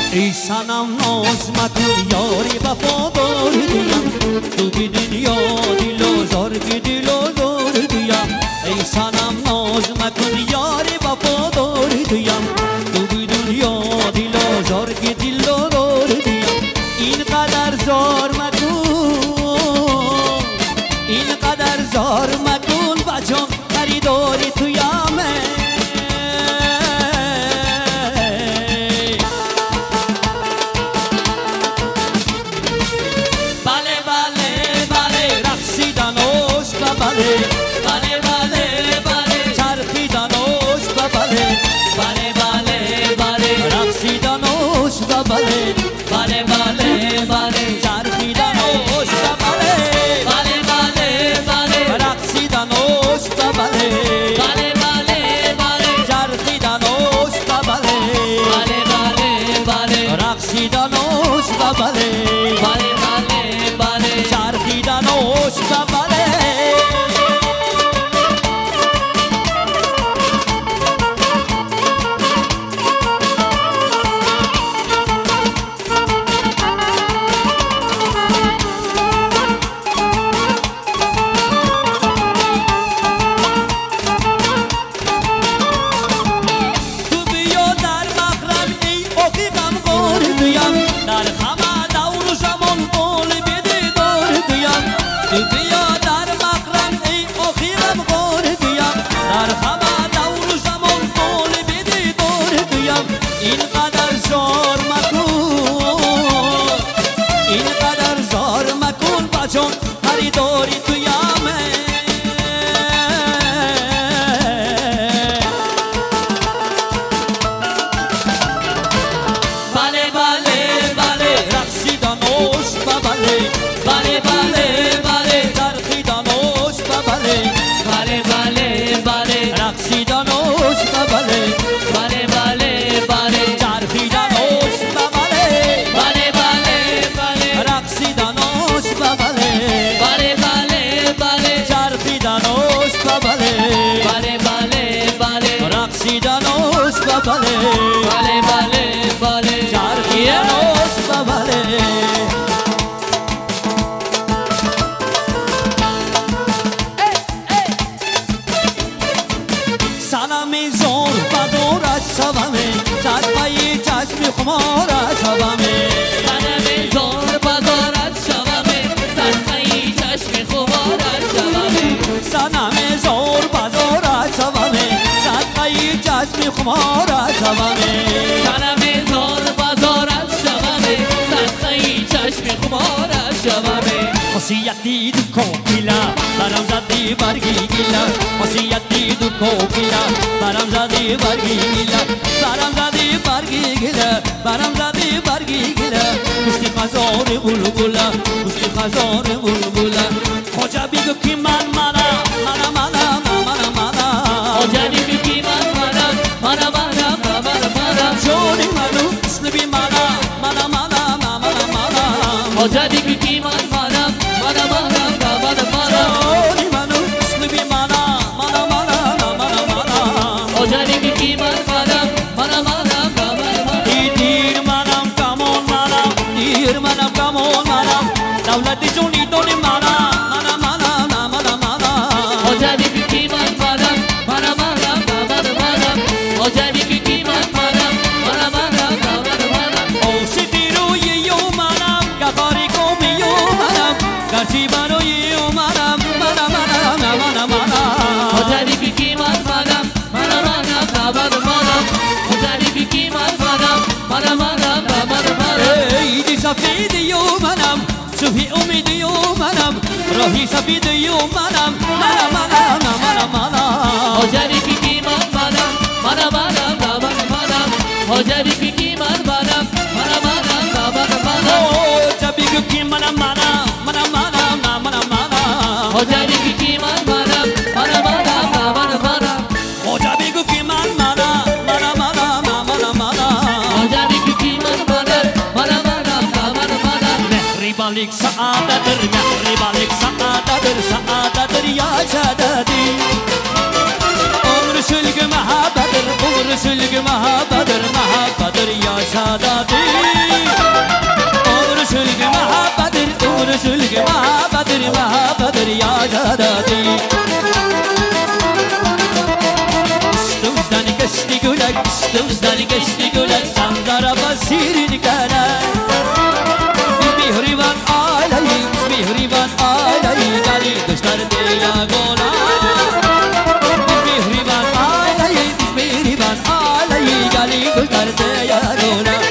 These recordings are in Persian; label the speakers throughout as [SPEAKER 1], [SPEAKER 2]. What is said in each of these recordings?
[SPEAKER 1] ای صنم ناز مکن یاری وفادار دیم تو بی دنیا دل آزار بی دل آزار دیم ای صنم ناز مکن یاری وفادار دیم تو بی دنیا دل آزار بی دل آزار دیم اینقدر زار مکن اینقدر زار مکن بچم خریداری تو یامه وصیتی دو کوکیلا برام زدی برگی گیلا وصیتی دو کوکیلا برام زدی برگی گیلا برام زدی برگی گیلا برام زدی برگی گیلا گوشتی خزار بلبلا گوشتی خزار بلبلا خوجا بیگو کی من خوجا بیگو کی من جونی منو اسم بی خوجا بیگو کی من سفید یومنم صبح امید یومنم راهی سفید یومنم حجری کی منم حجری کی منم جبی کی منم حجری کی منم حجری کی balik saadadır mehri balik saadadır ya şadadi umr sülgü mahabbadır ya şadadi دریا دادی Stuzdan geçti gülek, stuzdan geçti gülek Sanzara basirin kanak Biz mihriban alayı, biz mihriban alayı Gali düşler diya gola Biz mihriban alayı, biz mihriban alayı Gali düşler diya gola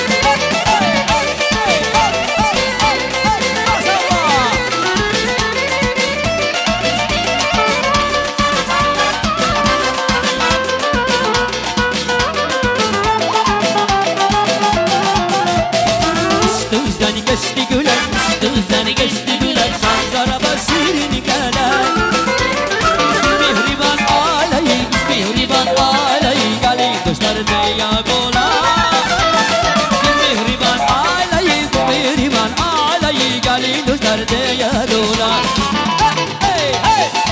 [SPEAKER 1] geçti gülen, üstümüzden geçti gülen Sanzara basirin kanak Mihriban alayı, mihriban alayı Gali dostlar deya gola Mihriban alayı, mihriban alayı Gali dostlar deya gola Hey, hey, hey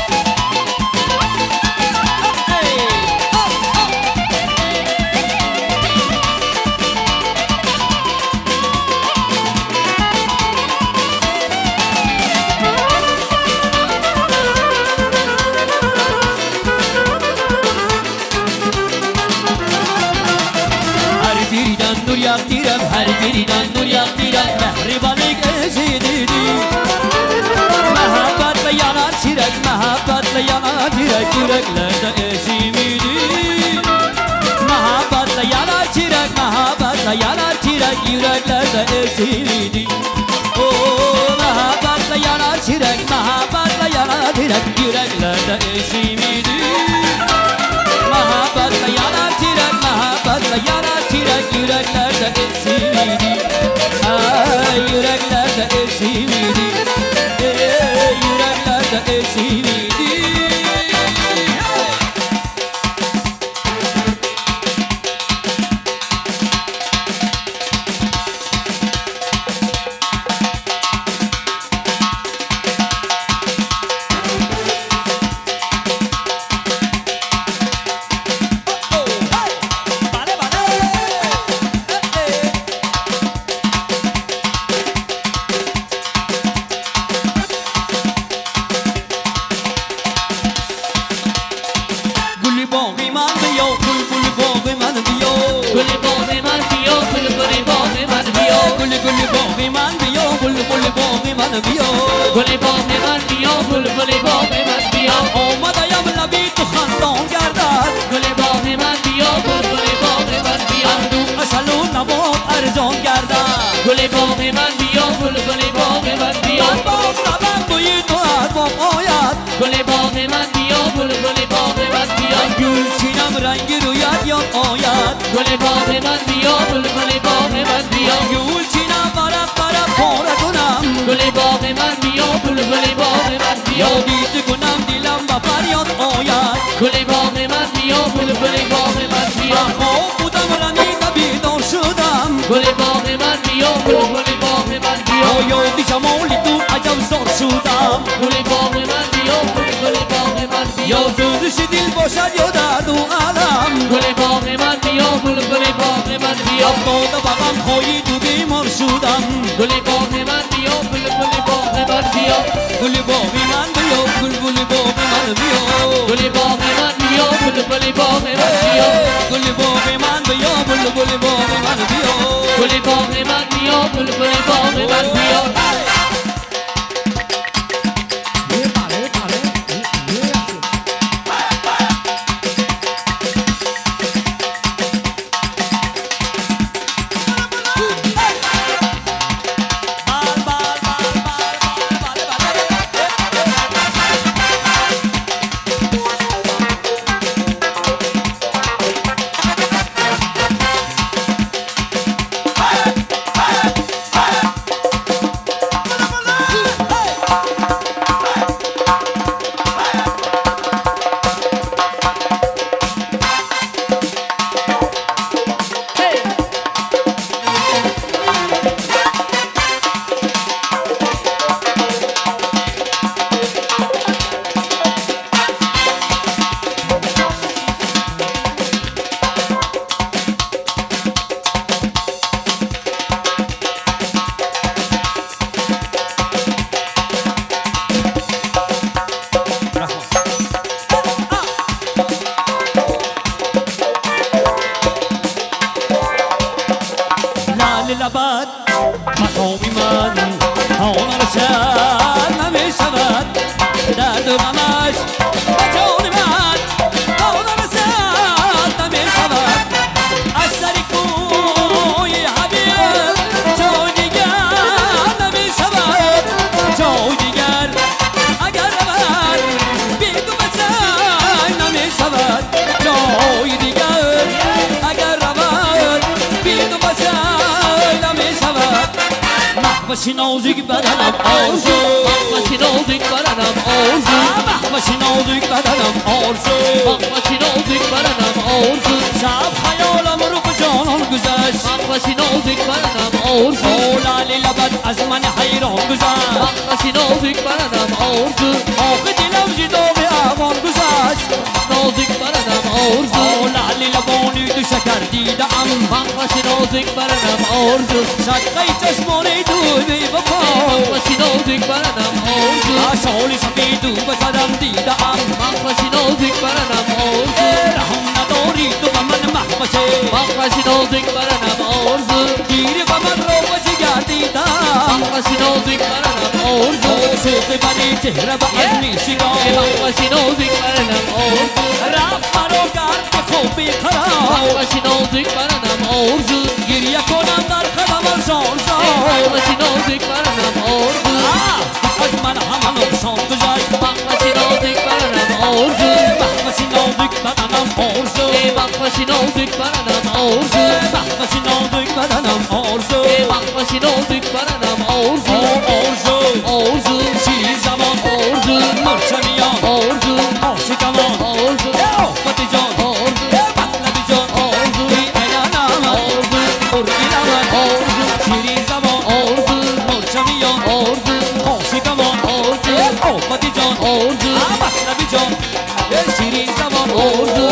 [SPEAKER 1] nur yaktirem, her birinden nur yaktirem Mehribanlık ezildi Mehabbatle yanar çirek, mehabbatle yanar çirek Yüreklerde ezimidi Mehabbatle yanar çirek, mehabbatle yanar çirek Yüreklerde ezimidi Mehabbatle yanar çirek, mehabbatle yanar çirek Yüreklerde ezimidi Mehabbatle yanar çirek, mehabbatle yanar çirek Yüreklerde ezildi Ay yüreklerde ezildi Yüreklerde ezildi
[SPEAKER 2] گل باغ من بیا بلبل باغ من بیا
[SPEAKER 1] آمدم لبی تو خندان گردد
[SPEAKER 2] گل باغ من بیا بلبل باغ من بیا
[SPEAKER 1] اصل و نبات ارزان گردد
[SPEAKER 2] گل باغ من بیا بلبل باغ من بیا
[SPEAKER 1] باغ نبند بوی تو از باغ آید
[SPEAKER 2] گل باغ من بیا بلبل باغ من بیا
[SPEAKER 1] گل چینم رنگ رویت یاد آید
[SPEAKER 2] گل باغ من بیا بلبل باغ من بیا
[SPEAKER 1] گل چینم برف برف پاره کنم
[SPEAKER 2] گل باغ من بیا بلبل باغ من بیا
[SPEAKER 1] یادیت کنم دلم با فریاد آید
[SPEAKER 2] گل باغ من بیا بلبل باغ من بیا
[SPEAKER 1] خواب بودم رنید بیدار شدم
[SPEAKER 2] گل باغ من بیا بلبل باغ من بیا
[SPEAKER 1] یاد جمالی تو عجب زاد شدم
[SPEAKER 2] گل باغ من بیا بلبل باغ من بیا
[SPEAKER 1] یا زورش دل باشد یا درد و علم
[SPEAKER 2] گل باغ من بیا بلبل باغ من بیا
[SPEAKER 1] افتاد بغم های تو بیمار شدم
[SPEAKER 2] گل باغ من بیا بلبل باغ من بیا
[SPEAKER 1] گل باغ من بیا بلبل باغ من بیا
[SPEAKER 2] گل باغ من بیا بلبل باغ من بیا
[SPEAKER 1] گل باغ من بیا بلبل باغ من بیا
[SPEAKER 2] گل باغ من بیا بلبل باغ من بیا
[SPEAKER 1] درد و غمش به جان من تا نرسد نمیشود از سر کوی حبیب جای دیگر نمیشود جای دیگر اگر رود بیگو بسن نمیشود جای دیگر اگر رود بیگو بسن نمیشود محوشی نازک بدنم آرزو
[SPEAKER 2] محوشی نازک بدنم آرزو
[SPEAKER 1] محوشی نازک بدنم آرزو
[SPEAKER 2] محوشی نازک بدنم آرزو
[SPEAKER 1] شب خیالم رو به جانان گذشت
[SPEAKER 2] محوشی نازک بدنم آرزو
[SPEAKER 1] لعل لبت از من حیران گذشت
[SPEAKER 2] محوشی نازک بدنم آرزو
[SPEAKER 1] آخه دلم زداغ اوان گذشت
[SPEAKER 2] نازک بدنم آرزو
[SPEAKER 1] لعل لبانی تو شکر دیدم
[SPEAKER 2] محوشی نازک بدنم آرزو
[SPEAKER 1] صدقه چشمانی تو بی وفا
[SPEAKER 2] محوشی نازک بدنم آرزو
[SPEAKER 1] شالی سفید و بزدم دیدم
[SPEAKER 2] محوشی نازک بدنم آرزو
[SPEAKER 1] رحم نداری تو به من محوشه
[SPEAKER 2] محوشی نازک بدنم آرزو
[SPEAKER 1] گیر به من رو به جگر دیدم
[SPEAKER 2] محوشی نازک بدنم آرزو
[SPEAKER 1] سوخ بری چهره به از می شگاه
[SPEAKER 2] محوشی نازک بدنم آرزو
[SPEAKER 1] رفت مرا کرد به خوبی خراب
[SPEAKER 2] محوشی نازک بدنم آرزو
[SPEAKER 1] گریه کنم در قدم زار
[SPEAKER 2] محوشی نازک بدنم آرزو
[SPEAKER 1] از من همه نقصان گذشت
[SPEAKER 2] محوشی نازک بدنم آرزو
[SPEAKER 1] محوشی نازک بدنم آرزو
[SPEAKER 2] محوشی نازک بدنم آرزو
[SPEAKER 1] محوشی نازک بدنم آرزو
[SPEAKER 2] محوشی نازک بدنم آرزو
[SPEAKER 1] آرزو
[SPEAKER 2] آرزو
[SPEAKER 1] شیر زمان
[SPEAKER 2] آرزو
[SPEAKER 1] مرچمیان
[SPEAKER 2] آرزو
[SPEAKER 1] آشکمان
[SPEAKER 2] آرزو
[SPEAKER 1] آفت جان
[SPEAKER 2] آرزو
[SPEAKER 1] مطلبی جان
[SPEAKER 2] آرزو
[SPEAKER 1] اینانم
[SPEAKER 2] آرزو
[SPEAKER 1] قربی لبن
[SPEAKER 2] آرزو
[SPEAKER 1] شیرین زمان
[SPEAKER 2] آرزو
[SPEAKER 1] مرچمیان
[SPEAKER 2] آرزو
[SPEAKER 1] آشکمان
[SPEAKER 2] آرزو
[SPEAKER 1] آفت جان
[SPEAKER 2] آرزو
[SPEAKER 1] مطلبی جان شیرین زمان
[SPEAKER 2] آرزو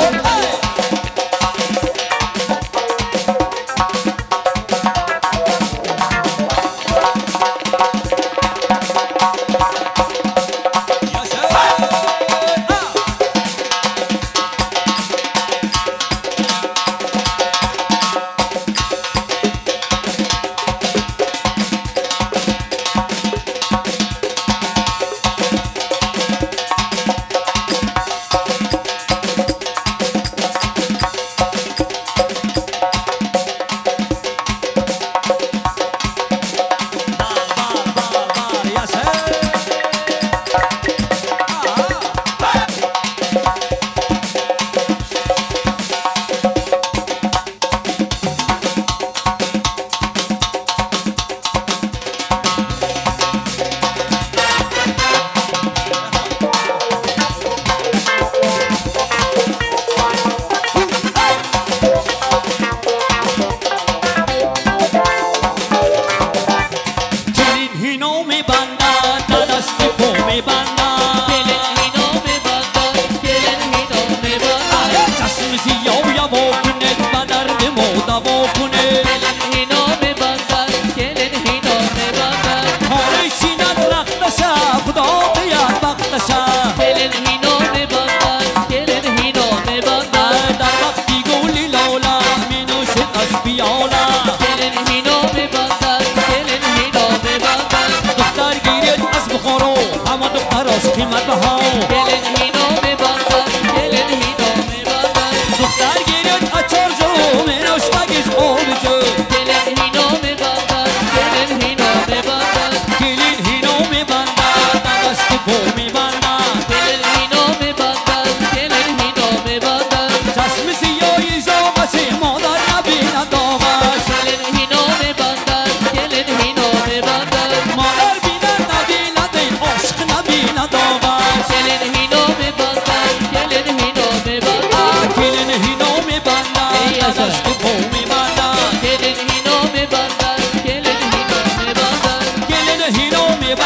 [SPEAKER 1] قیمت بها
[SPEAKER 2] دل هینو میبندد دل هینو میبندد
[SPEAKER 1] دختر گیرد اچار جو منوشتگیش آبجو
[SPEAKER 2] دل هینو میبندد دل هینو میبندد
[SPEAKER 1] گلین هینو میبندد دست پو میبندد
[SPEAKER 2] دل هینو میبندد دل هینو میبندد
[SPEAKER 1] چشم سیایی زاغسی مادر نبیند داغش
[SPEAKER 2] دل هینو میبندد دل هینو میبندد
[SPEAKER 1] مادر بیند نبیند این عشق نبیند داغش
[SPEAKER 2] دل هینو میبندد دل هینو میبندد
[SPEAKER 1] گلین هینو میبندد دست پو میبندد
[SPEAKER 2] دل هینو میبندد دل هینو میبندد
[SPEAKER 1] گلین هینو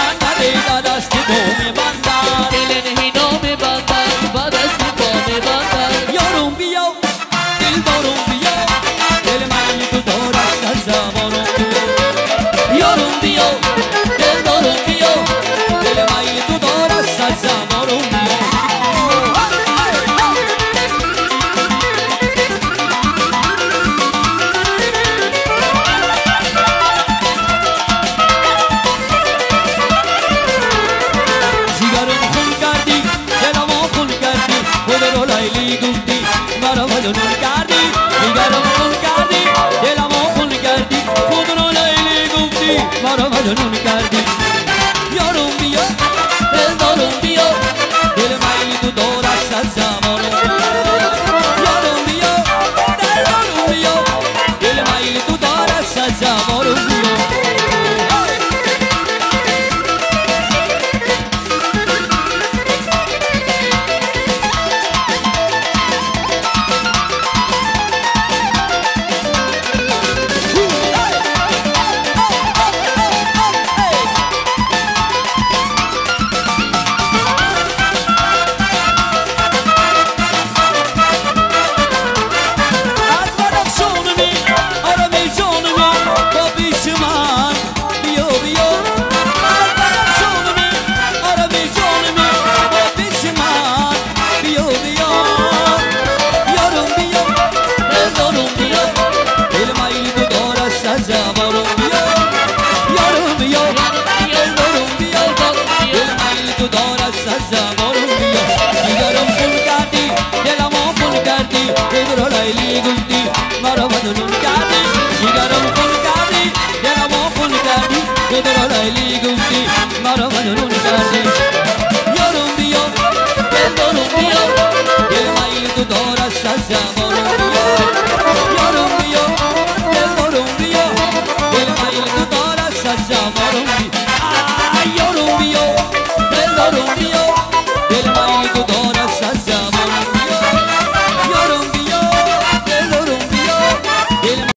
[SPEAKER 1] میبندد دست پو میبندد
[SPEAKER 2] دل هینو میبندد و دست پا میبندد
[SPEAKER 1] یارم بیا دل دارم بیا دل من تو دارست از زبانم یارم بیا دل دارم بیا دل من تو دارست از زبانم مجنون کردی دیگرم خون کردی دلمو خون کردی خود رو لیلی گفتی مرا مجنون کردی یارم بیا
[SPEAKER 2] دلدارم بیا
[SPEAKER 1] دل میلی تو دارست از زمانم یارم بیا دلدارم بیا دل میلی تو دارست از زمانم بیا مرا مجنون کردی دیگرم خون کردی دلمو خون کردی خود را لیلی گفتی مرا مجنون کردی یارم بیا دلدارم بیا دل میل تو دارست از زمانم بیا یارم بیا دلدارم بیا دل میل تو دارست از زمانم بیا یارم بیا